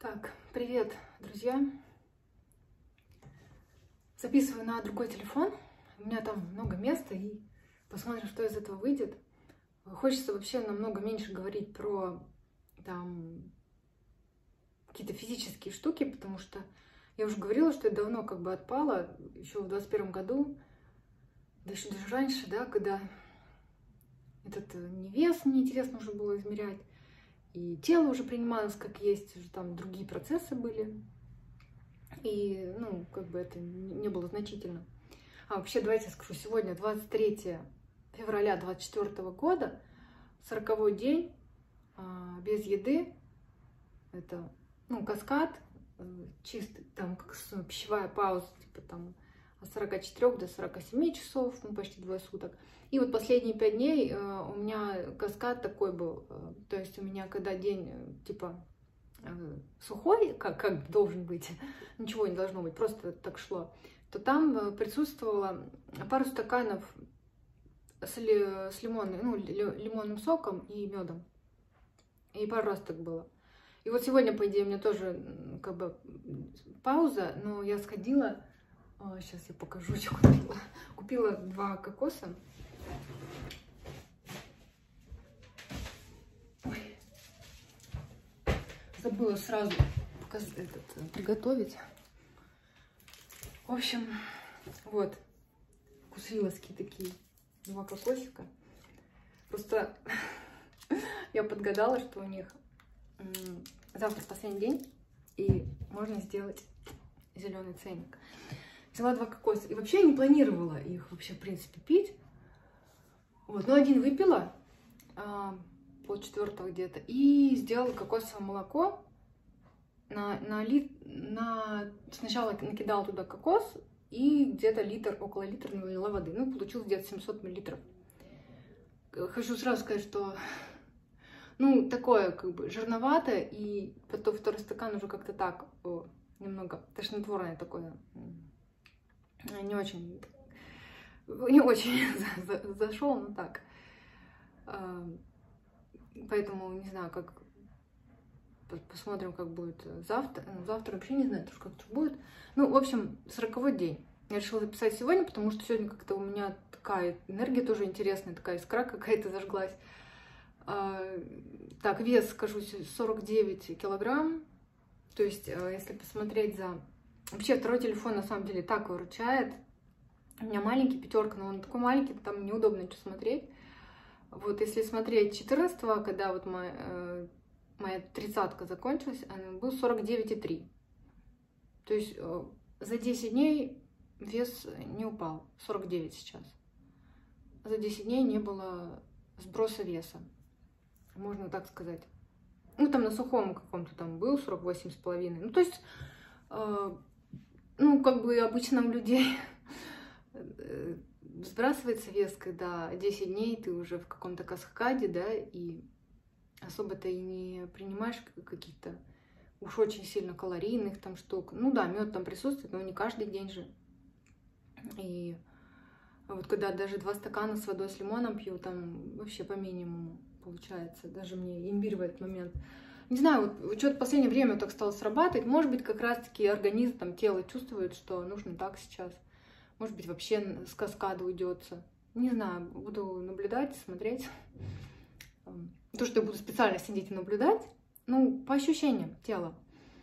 Так, привет, друзья. Записываю на другой телефон. У меня там много места, и посмотрим, что из этого выйдет. Хочется вообще намного меньше говорить про там какие-то физические штуки, потому что я уже говорила, что я давно как бы отпала, еще в 21 году, да еще даже раньше, да, когда этот не вес неинтересно уже было измерять, и тело уже принималось как есть, уже там другие процессы были. И, ну, как бы это не было значительно. А вообще, давайте я скажу, сегодня 23 февраля 2024 года, 40-й день, без еды. Это, ну, каскад, чистый, там, как пищевая пауза, типа там от 44 до 47 часов, ну, почти 2 суток. И вот последние 5 дней у меня каскад такой был. То есть у меня, когда день, типа, сухой, как должен быть, ничего не должно быть, просто так шло, то там присутствовало пару стаканов с лимонным соком и медом. И пару раз так было. И вот сегодня, по идее, у меня тоже как бы пауза, но я сходила, сейчас я покажу, что купила. Купила 2 кокоса. Забыла сразу приготовить. В общем, вот, вкусвиловские такие 2 кокосика. Просто я подгадала, что у них завтра последний день, и можно сделать зеленый ценник. Взяла 2 кокоса. И вообще я не планировала их вообще, в принципе, пить. Вот, но один выпила, пол-4 где-то, и сделала кокосовое молоко. Сначала накидала туда кокос и где-то около литра налила воды. Ну, получилось где-то 700 мл. Хочу сразу сказать, что, ну, такое как бы жирноватое, и потом 2-й стакан уже как-то так, немного тошнотворное такое, не очень зашел, но так. Поэтому не знаю, как. Посмотрим, как будет завтра. Завтра вообще не знаю, как это будет. Ну, в общем, 40-й день. Я решила записать сегодня, потому что сегодня как-то у меня такая энергия тоже интересная, такая искра какая-то зажглась. Так, вес, скажу, 49 килограмм. То есть, если посмотреть за... Вообще, 2-й телефон, на самом деле, так выручает. У меня маленький, 5, но он такой маленький, там неудобно что смотреть. Вот, если смотреть 14-го, когда вот моя 30-ка закончилась, был 49,3. То есть за 10 дней вес не упал, 49 сейчас. За 10 дней не было сброса веса, можно так сказать. Ну, там на сухом каком-то там был 48,5. Ну, то есть, ну, как бы обычно у людей сбрасывается вес, когда 10 дней ты уже в каком-то каскаде, да, и особо ты и не принимаешь каких-то уж очень сильно калорийных там штук. Ну да, мед там присутствует, но не каждый день же. И вот когда даже 2 стакана с водой с лимоном пью, там вообще по минимуму получается. Даже мне имбирь в этот момент. Не знаю, вот что-то в последнее время так стало срабатывать. Может быть, как раз-таки организм, там, тело чувствует, что нужно так сейчас. Может быть, вообще с каскада уйдется. Не знаю, буду наблюдать, смотреть. То, что я буду специально сидеть и наблюдать, ну, по ощущениям тела.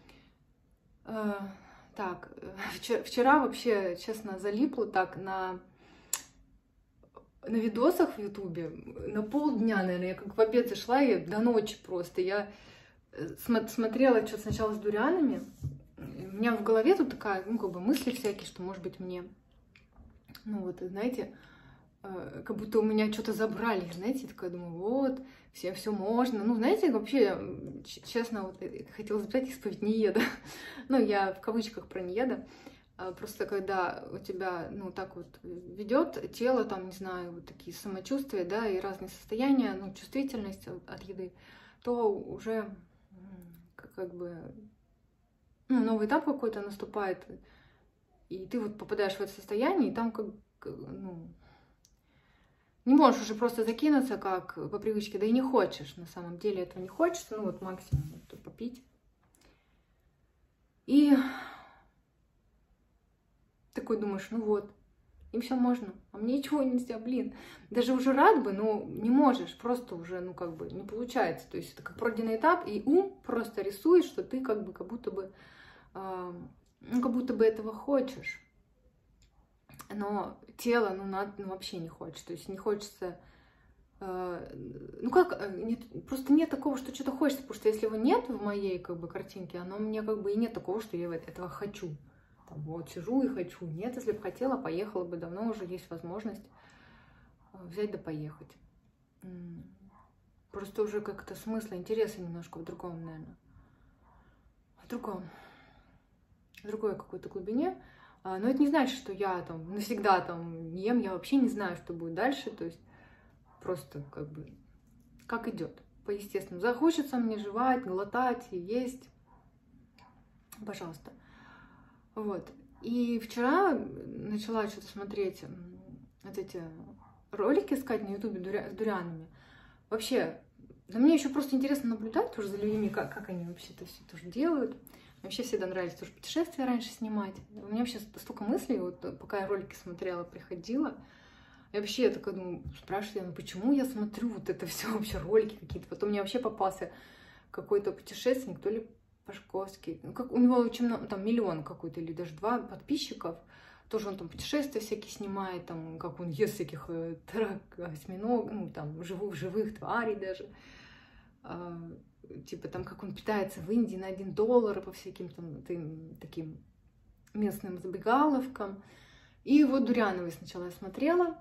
Так, вчера вообще, честно, залипла так на видосах в Ютубе. На полдня, наверное, я как в обед зашла, и до ночи просто. Я смотрела что сначала с дурианами. У меня в голове тут такая, ну, как бы мысли всякие, что, может быть, мне, ну, вот, знаете, как будто у меня что-то забрали, знаете, я такая думаю, вот, все можно. Ну, знаете, вообще, честно, вот, хотела записать исповедь нееда. Ну, я в кавычках про нееда. Просто когда у тебя, ну, так вот ведет тело, там, не знаю, вот такие самочувствия, да, и разные состояния, ну, чувствительность от еды, то уже как бы, ну, новый этап какой-то наступает, и ты вот попадаешь в это состояние, и там как, ну, не можешь уже просто закинуться, как по привычке, да и не хочешь, на самом деле этого не хочется, ну вот максимум вот, попить. И такой думаешь, ну вот, им все можно, а мне ничего нельзя, блин. Даже уже рад бы, но не можешь, просто уже, ну, как бы, не получается. То есть это как пройденный этап, и ум просто рисует, что ты как бы, как будто бы, ну, как будто бы этого хочешь. Но тело, ну, вообще не хочет. То есть не хочется, ну, как, просто нет такого, что что-то хочется, потому что если его нет в моей, как бы, картинке, оно мне, как бы, и нет такого, что я этого хочу. Вот, сижу и хочу. Нет, если бы хотела, поехала бы. Давно уже есть возможность взять да поехать. Просто уже как-то смысла, интереса немножко в другом, наверное. В другой какой-то глубине. Но это не значит, что я там навсегда там не ем. Я вообще не знаю, что будет дальше. То есть просто как бы как идет. По-естественному. Захочется мне жевать, глотать и есть. Пожалуйста. Вот. И вчера начала что-то смотреть вот эти ролики, искать на ютубе с дурианами. Вообще, да мне еще просто интересно наблюдать тоже за людьми, как они вообще это все тоже делают. Мне вообще всегда нравилось тоже путешествия раньше снимать. У меня вообще столько мыслей, вот пока я ролики смотрела, приходила. И вообще я такая думаю, спрашиваю, ну почему я смотрю вот это все вообще, ролики какие-то. Потом мне вообще попался какой-то путешественник, то ли Пашковский. Ну, как у него очень много, там 1 миллион какой-то или даже 2 подписчиков. Тоже он там путешествия всякие снимает, там, как он ест всяких осьминог, ну, там, живых тварей даже. Типа там, как он питается в Индии на $1 по всяким там таким местным забегаловкам. И вот Дуряновой сначала я смотрела.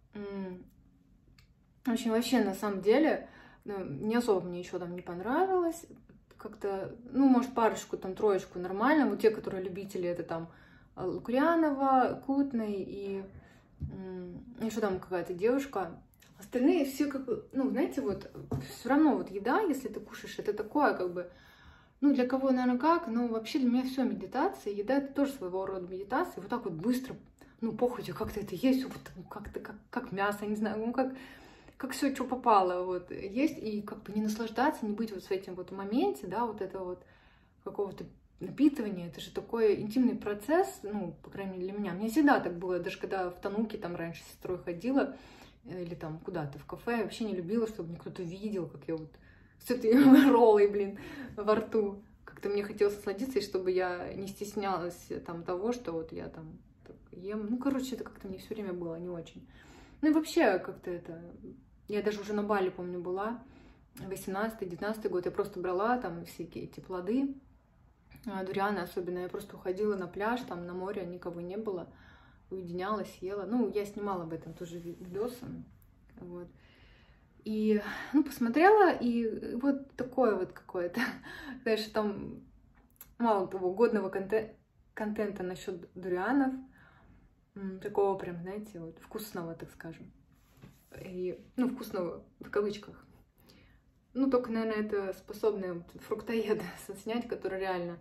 В общем, вообще, на самом деле, не особо мне еще там не понравилось. Как-то, ну, может, парочку, там, троечку нормально. Вот те, которые любители, это там Лукьянова, Кутной и еще там какая-то девушка. Остальные все как бы, ну, знаете, вот все равно вот еда, если ты кушаешь, это такое как бы, ну, для кого, наверное, как, но вообще для меня все медитация. Еда — это тоже своего рода медитация. Вот так вот быстро, ну, похотью как-то это есть, вот как-то как мясо, не знаю, ну, как все, что попало, вот, есть, и как бы не наслаждаться, не быть вот с этим вот в моменте, да, вот это вот какого-то напитывания, это же такой интимный процесс, ну, по крайней мере, для меня. Мне всегда так было, даже когда в Тануке там раньше с сестрой ходила, или там куда-то в кафе, я вообще не любила, чтобы меня кто-то видел, как я вот с этой роллой, блин, во рту. Как-то мне хотелось насладиться, и чтобы я не стеснялась там того, что вот я там ем. Ну, короче, это как-то мне все время было не очень. Ну и вообще как-то это... Я даже уже на Бали, помню, была, 18-19 год, я просто брала там всякие эти плоды, дурианы особенно, я просто уходила на пляж, там на море никого не было, уединялась, ела. Ну, я снимала об этом тоже видосы, вот. И, ну, посмотрела, и вот такое вот какое-то, знаешь, там мало того годного контента насчет дурианов, такого прям, знаете, вот вкусного, так скажем. И, ну, вкусного в кавычках. Ну, только, наверное, это способные вот фруктоеды снять, которые реально,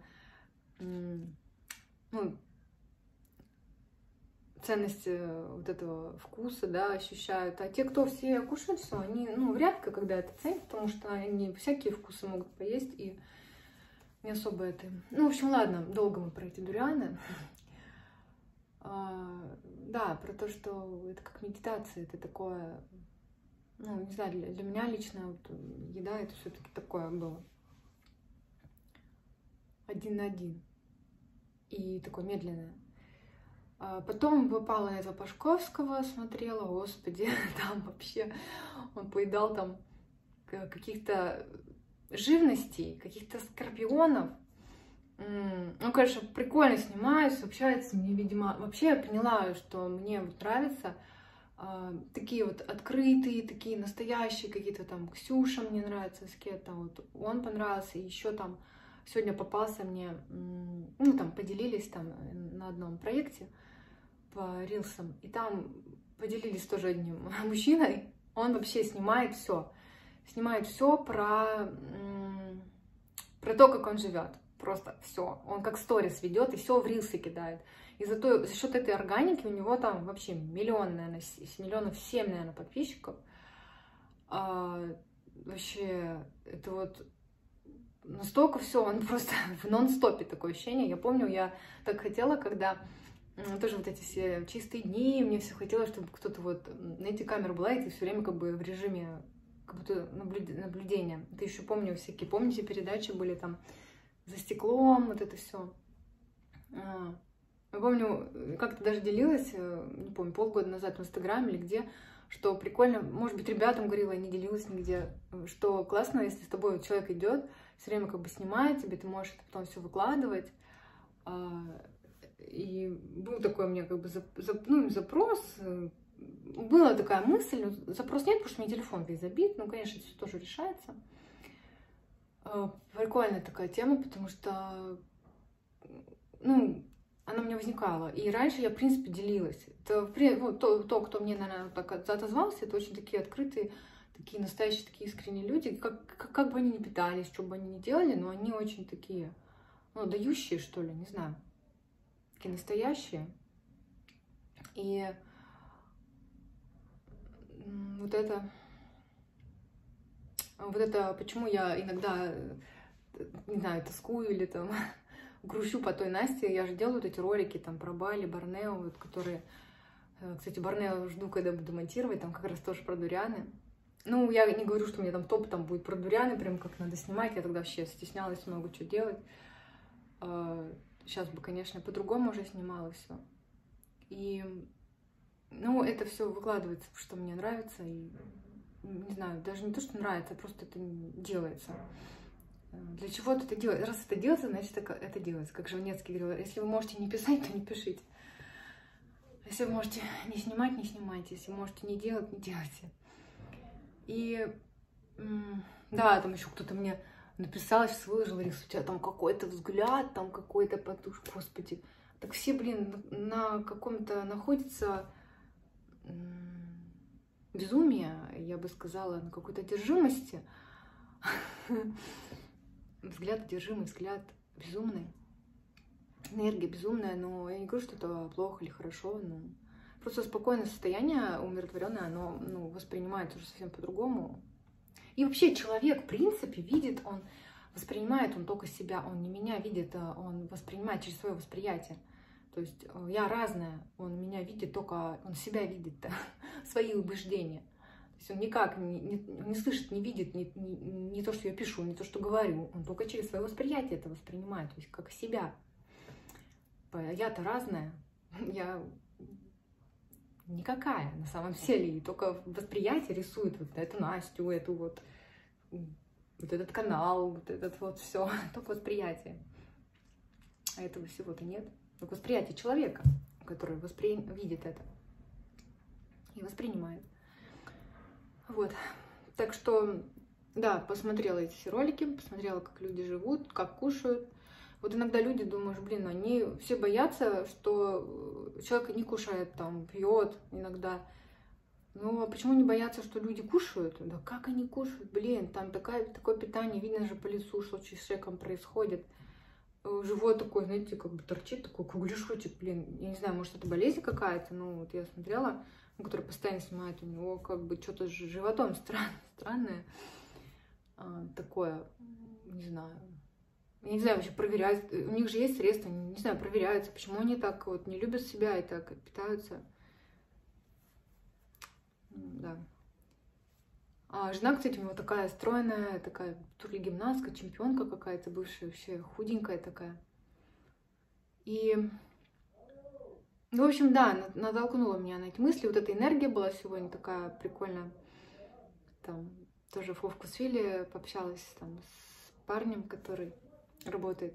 ну, ценность вот этого вкуса, да, ощущают. А те, кто все кушают все, они, ну, редко когда это ценят, потому что они всякие вкусы могут поесть, и не особо это... Ну, в общем, ладно, долго мы про эти дурианы. Да, про то, что это как медитация, это такое... Ну, не знаю, для меня лично вот еда — это все-таки такое было. 1 на 1. И такое медленное. Потом попала на этого Пашковского, смотрела, господи, там вообще он поедал там каких-то живностей, каких-то скорпионов. Ну, конечно, прикольно снимается, общается мне, видимо. Вообще я поняла, что мне вот нравится такие вот открытые, такие настоящие какие-то там. Ксюша мне нравится, с кем-то вот он понравился, и еще там сегодня попался мне, ну, там поделились там на одном проекте по рилсам, и там поделились тоже одним мужчиной. Он вообще снимает все про то, как он живет. Просто все. Он как сторис ведет и все в рилсы кидает. И зато за счет этой органики у него там вообще миллион, наверное, 7 миллионов, наверное, подписчиков. Вообще, это вот настолько все, он просто в нон-стопе такое ощущение. Я помню, я так хотела, когда тоже вот эти все чистые дни, мне все хотелось, чтобы кто-то вот на эти камеры была, и ты все время как бы в режиме как будто наблюдения. Это еще помню всякие, помните, передачи были там за стеклом, вот это все. Я помню, как-то даже делилась, не помню, полгода назад в Инстаграме или где, что прикольно, может быть, ребятам говорила, я не делилась нигде, что классно, если с тобой человек идет, все время как бы снимает тебе, ты можешь это потом все выкладывать. И был такой у меня как бы запрос, была такая мысль, но запрос нет, потому что у меня телефон весь забит, ну, конечно, это все тоже решается. Прикольная такая тема, потому что, ну, она у меня возникала. И раньше я, в принципе, делилась. Это, ну, то, кто мне, наверное, так отозвался, это очень такие открытые, такие настоящие, такие искренние люди. Как бы они ни питались, что бы они ни делали, но они очень такие, ну, дающие, что ли, не знаю. Такие настоящие. И вот это, почему я иногда, не знаю, тоскую или там грущу по той Насте. Я же делаю вот эти ролики там про Бали, Борнео, вот, которые... Кстати, Борнео жду, когда буду монтировать, там как раз тоже про дурианы. Ну, я не говорю, что у меня там топ там будет про дурианы, прям как надо снимать. Я тогда вообще стеснялась много чего делать. Сейчас бы, конечно, по-другому уже снимала все. И, ну, это все выкладывается, что мне нравится. И, не знаю, даже не то, что нравится, просто это делается. Для чего-то это делается. Раз это делается, значит, это делается. Как Жванецкий говорил, если вы можете не писать, то не пишите. Если вы можете не снимать, не снимайте. Если можете не делать, не делайте. И да, там еще кто-то мне написал, сейчас выложил, Рис, у тебя там какой-то взгляд, там какой-то потуш, господи. Так все, блин, на каком-то находится безумие, я бы сказала, на какой-то одержимости. Взгляд одержимый, взгляд безумный. Энергия безумная, но я не говорю, что это плохо или хорошо, но просто спокойное состояние, умиротворенное, оно, ну, воспринимается уже совсем по-другому. И вообще человек, в принципе, видит, он воспринимает, он только себя, он не меня видит, он воспринимает через свое восприятие. То есть я разная, он меня видит только, он себя видит, свои убеждения. То есть он никак не слышит, не видит не то, что я пишу, не то, что говорю, он только через свое восприятие это воспринимает, то есть как себя. Я-то разная, я никакая на самом деле, и только восприятие рисует вот эту Настю, эту вот этот канал, вот этот вот все, только восприятие. А этого всего-то нет. Только восприятие человека, который видит это и воспринимает. Вот. Так что, да, посмотрела эти все ролики, посмотрела, как люди живут, как кушают. Вот иногда люди думают, блин, они все боятся, что человек не кушает, там, пьет иногда. Ну, а почему не боятся, что люди кушают? Да как они кушают? Блин, там такое питание, видно же по лицу, что с человеком происходит. Живот такой, знаете, как бы торчит, такой кругляшочек, блин. Я не знаю, может, это болезнь какая-то, но вот я смотрела, который постоянно снимает, у него как бы что-то с животом странное. Такое, не знаю. Я не знаю, вообще проверяют. У них же есть средства, не знаю, проверяются, почему они так вот не любят себя и так питаются. Да. А жена, кстати, у него такая стройная, такая то ли гимнастка, чемпионка какая-то бывшая, вообще худенькая такая. И, ну, в общем, да, натолкнула меня на эти мысли. Вот эта энергия была сегодня такая прикольная. Там тоже в Вкусвилле пообщалась там с парнем, который работает.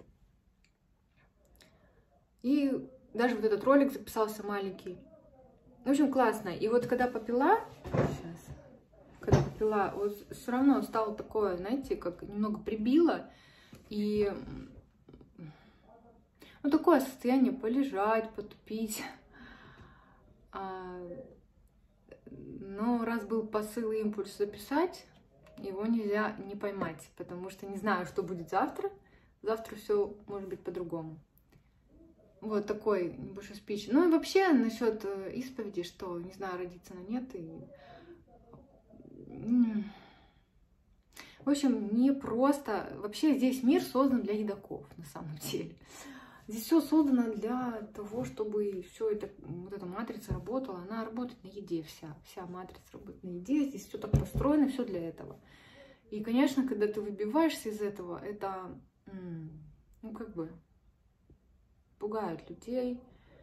И даже вот этот ролик записался маленький. В общем, классно. И вот когда попила, вот все равно стало такое, знаете, как немного прибило. И ну, такое состояние полежать, потупить. Но раз был посыл и импульс записать, его нельзя не поймать, потому что не знаю, что будет завтра. Завтра все может быть по-другому. Вот такой небольшой спич. Ну и вообще насчет исповеди, что, не знаю, родиться она нет. И... В общем, не просто... Вообще здесь мир создан для едоков, на самом деле. Здесь все создано для того, чтобы все это, вот эта матрица работала. Она работает на еде вся. Вся матрица работает на еде. Здесь все так построено, все для этого. И, конечно, когда ты выбиваешься из этого, это, ну, как бы, пугает людей.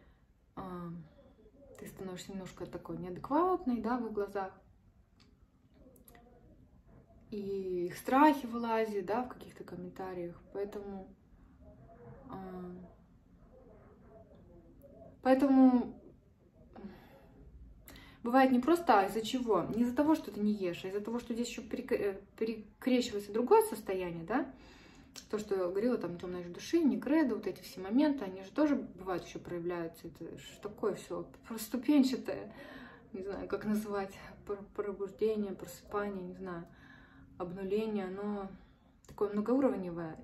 Ты становишься немножко такой неадекватной, да, в их глазах. И их страхи вылазят, да, в каких-то комментариях. Поэтому бывает не просто, а из-за чего? Не из-за того, что ты не ешь, а из-за того, что здесь еще перекрещивается другое состояние, да? То, что я говорила, там, темная души, негреда, вот эти все моменты, они же тоже бывают еще проявляются. Это что такое все ступенчатое, не знаю, как называть, пробуждение, просыпание, не знаю, обнуление, оно такое многоуровневое.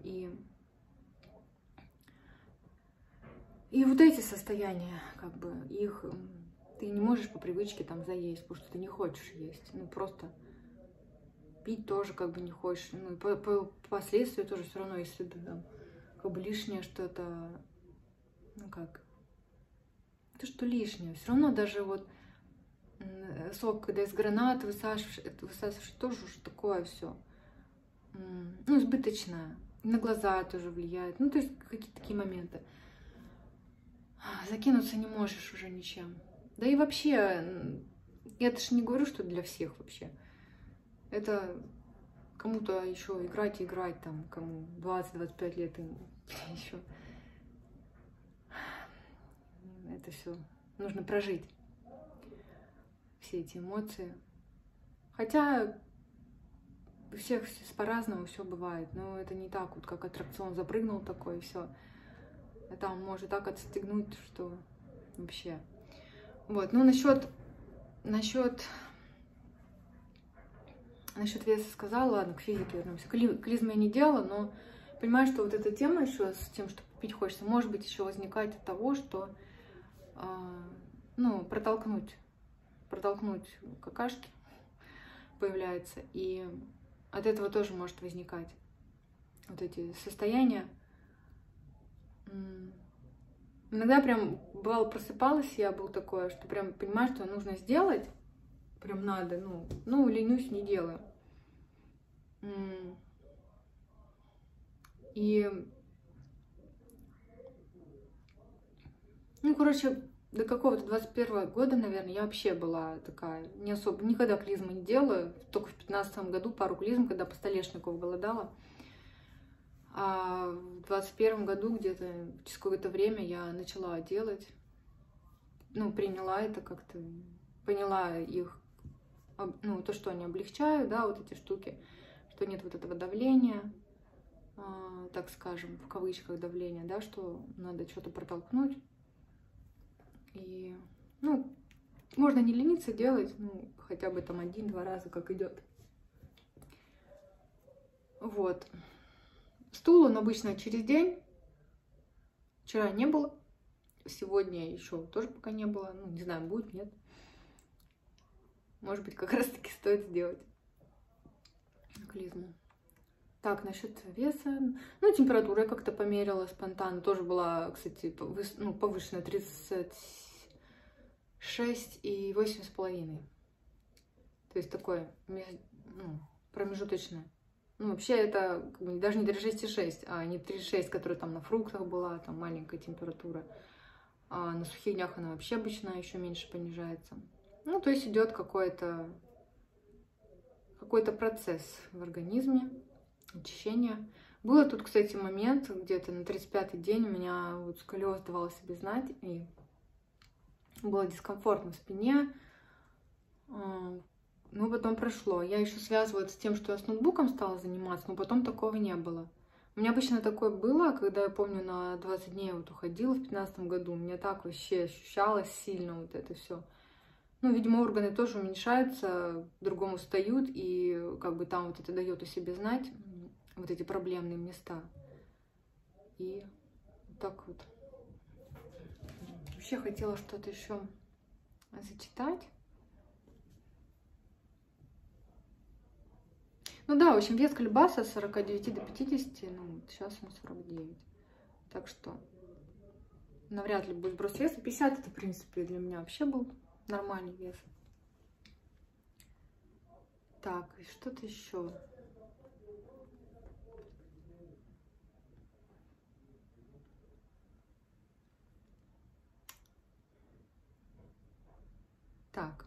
И вот эти состояния, как бы, их ты не можешь по привычке там заесть, потому что ты не хочешь есть. Ну, просто пить тоже как бы не хочешь. Ну, и по последствию тоже все равно, если ты там как бы лишнее что-то, ну как, то, что лишнее. Все равно даже вот сок, когда из гранаты высасываешь, тоже уже такое все. Ну, избыточное. На глаза тоже влияет. Ну, то есть какие-то такие моменты. Закинуться не можешь уже ничем. Да и вообще, я же не говорю, что для всех вообще. Это кому-то еще играть и играть, там, кому 20-25 лет им еще. Это все нужно прожить. Все эти эмоции. Хотя у всех по-разному все бывает, но это не так вот, как аттракцион запрыгнул такой, и все. А там может так отстегнуть, что вообще. Вот, ну насчет веса сказала, ладно, к физике вернемся. Клизму я не делала, но понимаю, что вот эта тема еще с тем, что пить хочется, может быть, еще возникает от того, что ну, протолкнуть какашки появляется, и от этого тоже может возникать вот эти состояния. Иногда прям, бывало, просыпалась, я был такое, что прям понимаю, что нужно сделать, прям надо, ну ленюсь, не делаю. И, ну, короче, до какого-то 21-го года, наверное, я вообще была такая, не особо, никогда клизму не делаю, только в 15-м году пару клизм, когда по Столешникову голодала. А в 21-м году где-то через какое-то время я начала делать, ну, приняла это как-то, поняла их, ну, то, что они облегчают, да, вот эти штуки, что нет вот этого давления, так скажем, в кавычках давления, да, что надо что-то протолкнуть. И, ну, можно не лениться делать, ну, хотя бы там 1-2 раза, как идет. Вот. Стул он обычно через день. Вчера не было. Сегодня еще тоже пока не было. Ну, не знаю, будет, нет. Может быть, как раз-таки стоит сделать клизму. Так, насчет веса. Ну, температура я как-то померила спонтанно. Тоже была, кстати, повышенная 36 и 8,5. То есть такое, ну, промежуточное. Ну, вообще это даже не 36,6, а не 36, которая там на фруктах была, там маленькая температура. А на сухих днях она вообще обычно еще меньше понижается. Ну, то есть идет какой-то процесс в организме, очищение. Было тут, кстати, момент, где-то на 35-й день у меня вот сколиоз давал о себе знать, и было дискомфортно в спине. Ну, потом прошло. Я еще связываю это с тем, что я с ноутбуком стала заниматься, но потом такого не было. У меня обычно такое было, когда я помню, на 20 дней вот уходила в 15-м году. У меня так вообще ощущалось сильно вот это все. Ну, видимо, органы тоже уменьшаются, другому встают, и как бы там вот это дает о себе знать, вот эти проблемные места. И вот так вот. Вообще хотела что-то еще зачитать. Ну да, в общем, вес колебался с 49 до 50, ну, сейчас он 49. Так что навряд ли будет сброс веса. 50 это, в принципе, для меня вообще был нормальный вес. Так, и что-то еще. Так.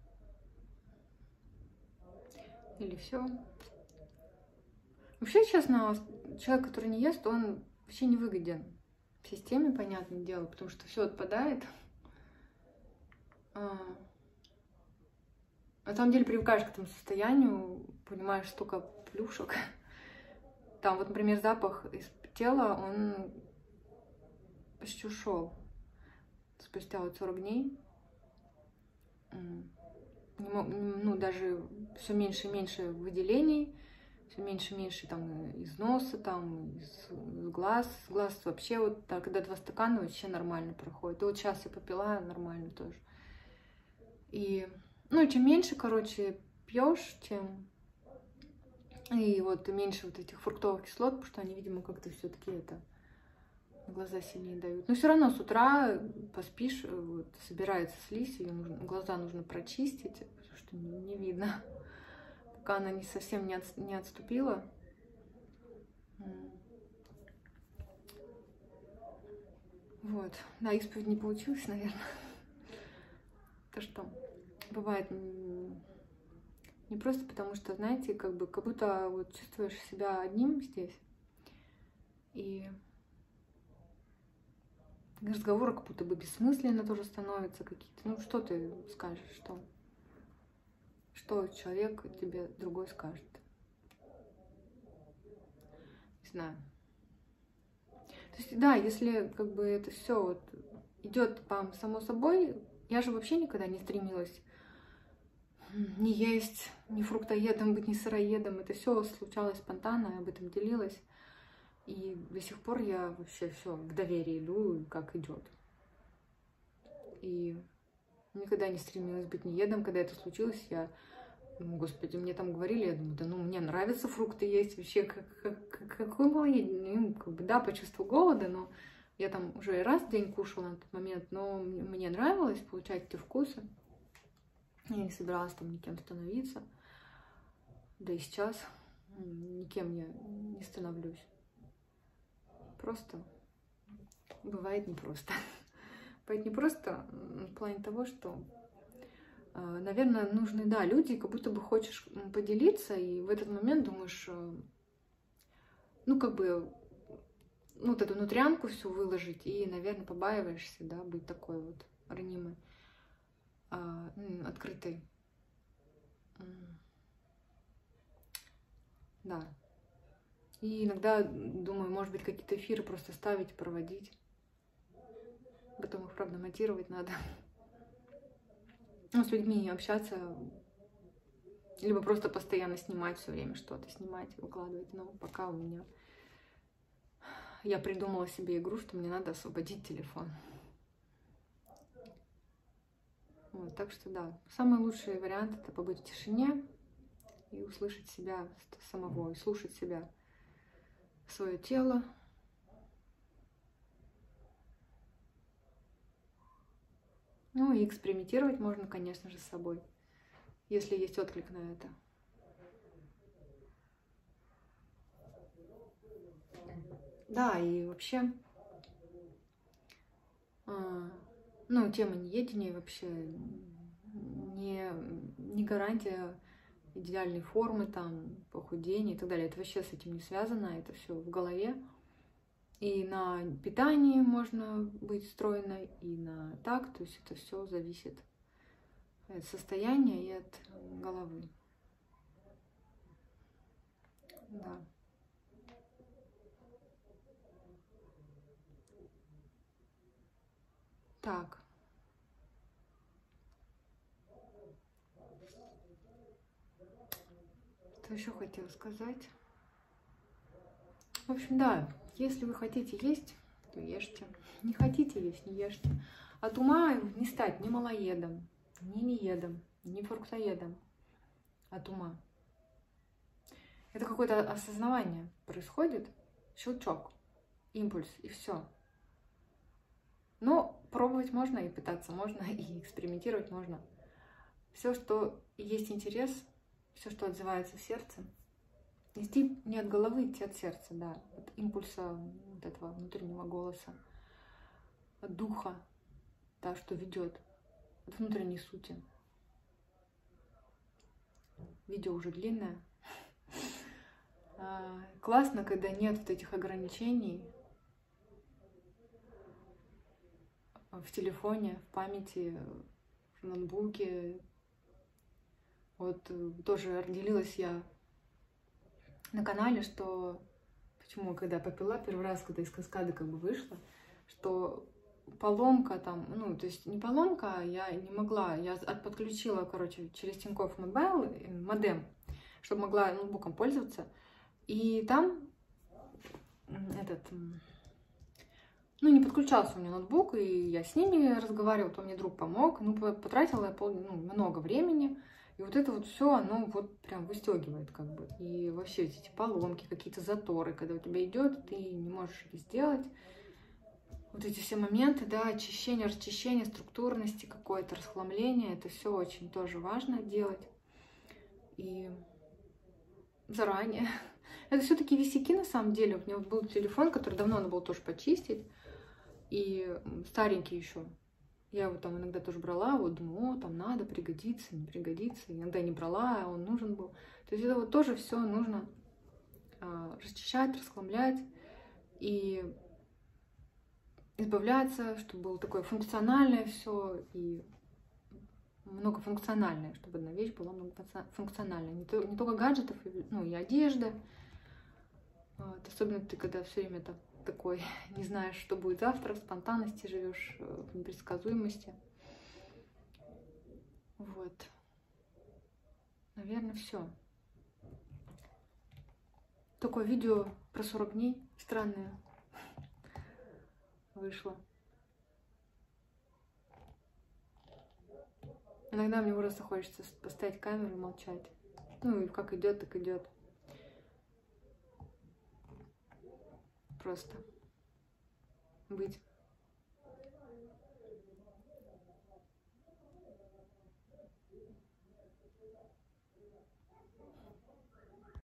Или все. Вообще, честно, человек, который не ест, он вообще не выгоден в системе, понятное дело, потому что все отпадает. На самом деле привыкаешь к этому состоянию, понимаешь, столько плюшек. Там вот, например, запах из тела, он почти ушел. Спустя вот 40 дней. Ну, даже все меньше и меньше выделений, все меньше и меньше там из носа, там из глаз. С глаз вообще вот так, когда 2 стакана вообще нормально проходит. И вот сейчас я попила нормально тоже. И, ну, чем меньше, короче, пьешь, тем и вот меньше вот этих фруктовых кислот, потому что они, видимо, как-то все-таки это глаза сильнее дают. Но все равно с утра поспишь, вот, собирается слизь, ее глаза нужно прочистить, потому что не видно, пока она не совсем не отступила. Вот, да, исповедь не получилась, наверное. То, что бывает не просто потому, что, знаете, как будто вот чувствуешь себя одним здесь, и разговоры как будто бы бессмысленно тоже становятся какие-то. Ну, что ты скажешь, что человек тебе другой скажет? Не знаю. То есть, да, если как бы это все вот идет само собой, я же вообще никогда не стремилась не есть, не фруктоедом быть, не сыроедом. Это все случалось спонтанно, я об этом делилась. И до сих пор я вообще все в доверии иду, как идет. И никогда не стремилась быть неедом. Когда это случилось, я, господи, мне там говорили, я думаю, да ну мне нравятся фрукты есть, вообще какой малоедение. Ну, как бы, да, по чувству голода, но я там уже раз в день кушала на тот момент, но мне нравилось получать эти вкусы. Я не собиралась там никем становиться. Да и сейчас никем я не становлюсь. Просто бывает непросто. Бывает непросто в плане того, что, наверное, нужны, да, люди, как будто бы хочешь поделиться, и в этот момент думаешь, ну, как бы, ну, вот эту внутрянку всю выложить, и, наверное, побаиваешься, да, быть такой вот ранимой, открытой. Да. И иногда думаю, может быть, какие-то эфиры просто ставить, проводить. Потом их, правда, монтировать надо. Ну, с людьми общаться. Либо просто постоянно снимать все время что-то, снимать, выкладывать. Но пока у меня... Я придумала себе игру, что мне надо освободить телефон. Вот, так что да, самый лучший вариант — это побыть в тишине и услышать себя самого, и слушать себя, свое тело. Ну и экспериментировать можно, конечно же, с собой, если есть отклик на это. Да, и вообще, ну, тема неедения вообще не гарантия идеальной формы, там, похудения и так далее. Это вообще с этим не связано, это все в голове. И на питании можно быть стройной, и на так, то есть это все зависит от состояния и от головы. Да. Так. Что еще хотела сказать? В общем, да, если вы хотите есть, то ешьте. Не хотите есть, не ешьте. От ума не стать ни малоедом, ни неедом, ни фруктоедом. От ума. Это какое-то осознавание происходит, щелчок, импульс, и все. Но пробовать можно, и пытаться можно, и экспериментировать можно. Все, что есть интерес, все, что отзывается в сердце, идти не от головы, идти от сердца, да, от импульса вот этого внутреннего голоса, от духа, да, что ведет, от внутренней сути. Видео уже длинное. Классно, когда нет вот этих ограничений в телефоне, в памяти, в ноутбуке. Вот тоже делилась я на канале, что почему, когда попила первый раз, когда из каскады как бы вышла, что поломка там, ну, то есть не поломка, я не могла, я подключила, короче, через Тинькофф Мобайл модем, чтобы могла ноутбуком пользоваться, и там ну, не подключался у меня ноутбук, и я с ними разговаривала, то мне друг помог, ну, потратила я много времени, и вот это вот все, оно вот прям выстегивает как бы, и вообще эти поломки, какие-то заторы, когда у тебя идет, ты не можешь это сделать. Вот эти все моменты, да, очищение, расчищение, структурности какое-то, расхламление, это все очень тоже важно делать. И заранее. Это все-таки висяки на самом деле. У меня вот был телефон, который давно надо было тоже почистить. И старенький еще. Я его там иногда тоже брала, вот думаю, о, там надо, пригодится, не пригодится. Иногда не брала, а он нужен был. То есть это вот тоже все нужно расчищать, расхламлять и избавляться, чтобы было такое функциональное все и многофункциональное, чтобы одна вещь была многофункциональная. Не только гаджетов, ну и одежда. Вот. Особенно ты, когда все время такой, не знаешь, что будет завтра, в спонтанности живешь, в непредсказуемости. Вот. Наверное, все. Такое видео про 40 дней странное вышло. Иногда мне просто хочется поставить камеру и молчать. Ну и как идет, так идет. Просто быть